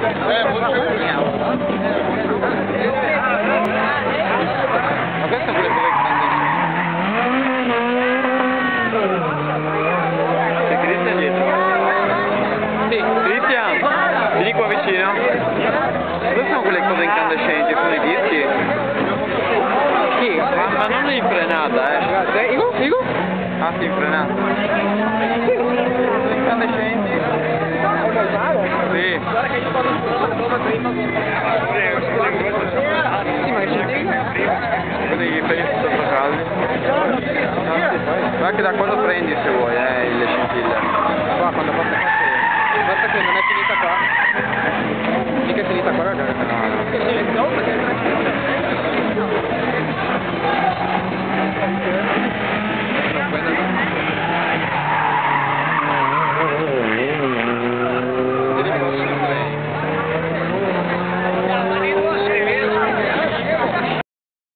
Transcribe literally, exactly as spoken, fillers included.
Ma questo è quello che c'è Cristian dietro? Sì, Cristian, vieni qua vicino. Dove sono quelle cose incandescenti? Sono i dischi? Sì, ma, ma non in frenata, eh. Igo? Igo? Ah sì, in frenata. Incandescenti? Sì. Guarda che io parlo solo prima. Sì, ma che c'è? Così gli fai sotto caldi. Ma anche da cosa prendi se vuoi, eh, le scintille. Qua quando basta che non è finita qua.